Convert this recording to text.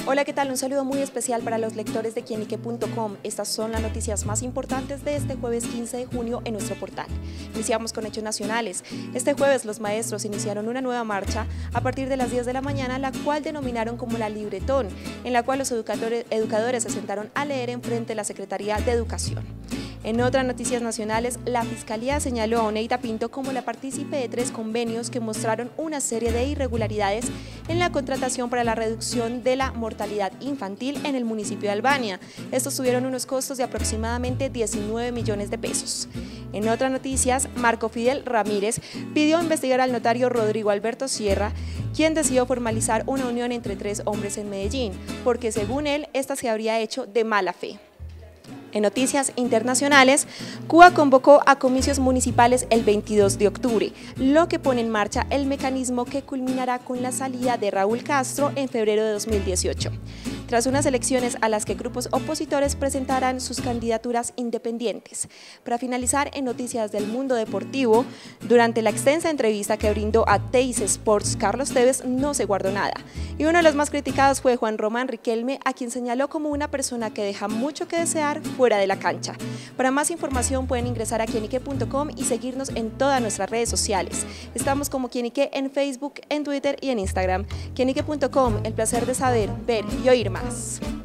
Hola, ¿qué tal? Un saludo muy especial para los lectores de quienique.com. Estas son las noticias más importantes de este jueves 15 de junio en nuestro portal. Iniciamos con hechos nacionales. Este jueves los maestros iniciaron una nueva marcha a partir de las 10 de la mañana, la cual denominaron como la Libretón, en la cual los educadores se sentaron a leer en frente de la Secretaría de Educación. En otras noticias nacionales, la Fiscalía señaló a Oneida Pinto como la partícipe de 3 convenios que mostraron una serie de irregularidades en la contratación para la reducción de la mortalidad infantil en el municipio de Albania. Estos tuvieron unos costos de aproximadamente 19 millones de pesos. En otras noticias, Marco Fidel Ramírez pidió investigar al notario Rodrigo Alberto Sierra, quien decidió formalizar una unión entre 3 hombres en Medellín, porque según él, esta se habría hecho de mala fe. En noticias internacionales, Cuba convocó a comicios municipales el 22 de octubre, lo que pone en marcha el mecanismo que culminará con la salida de Raúl Castro en febrero de 2018, tras unas elecciones a las que grupos opositores presentarán sus candidaturas independientes. Para finalizar, en noticias del mundo deportivo, durante la extensa entrevista que brindó a Teis Sports, Carlos Tevez no se guardó nada, y uno de los más criticados fue Juan Román Riquelme, a quien señaló como una persona que deja mucho que desear fuera de la cancha. Para más información pueden ingresar a quienique.com y seguirnos en todas nuestras redes sociales. Estamos como Quienique en Facebook, en Twitter y en Instagram. Quienique.com, el placer de saber, ver y oír más.